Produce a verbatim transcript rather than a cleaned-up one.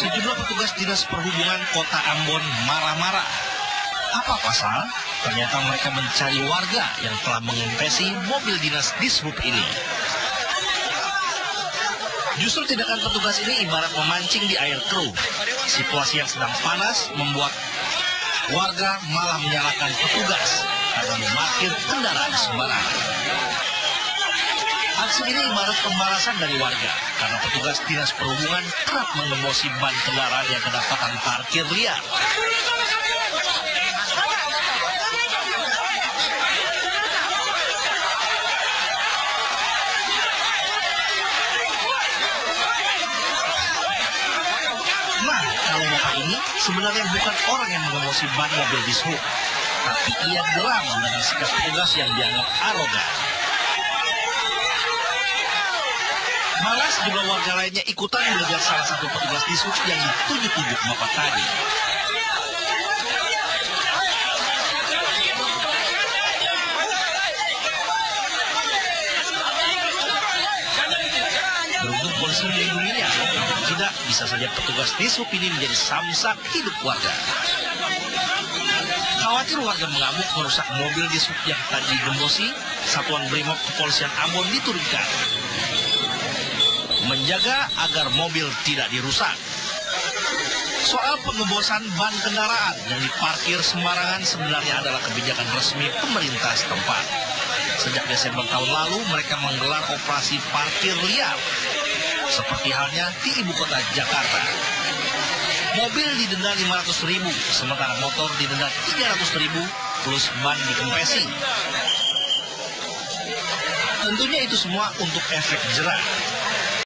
Sejumlah petugas Dinas Perhubungan Kota Ambon marah-marah. Apa pasal? Ternyata mereka mencari warga yang telah mengempesi mobil dinas Dishub ini. Justru tindakan petugas ini ibarat memancing di air keruh. Situasi yang sedang panas membuat warga malah menyalahkan petugas karena memarkir kendaraan sembarangan. Aksi ini ibarat pembalasan dari warga karena petugas Dinas Perhubungan kerap mengemosi ban kendaraan yang kedapatan parkir liar. Nah, kalau bapak ini sebenarnya bukan orang yang mengemosi ban mobil Dishub, tapi ia geram dengan sikap petugas yang dianggap arogan. Malah sejumlah warga lainnya ikutan mengejar salah satu petugas Dishub yang ditunjuk-tunjuk bapak tadi. Beruntung polisi melindunginya, tidak bisa saja petugas Dishub ini menjadi samsak hidup warga. Khawatir warga mengamuk merusak mobil Dishub yang tadi digembosi, Satuan Brimob Kepolisian Ambon diturunkan menjaga agar mobil tidak dirusak. Soal pengembosan ban kendaraan yang diparkir sembarangan sebenarnya adalah kebijakan resmi pemerintah setempat. Sejak Desember tahun lalu mereka menggelar operasi parkir liar, seperti halnya di ibu kota Jakarta. Mobil didenda lima ratus ribu, sementara motor didenda tiga ratus ribu plus ban dikempesi. Tentunya itu semua untuk efek jerah.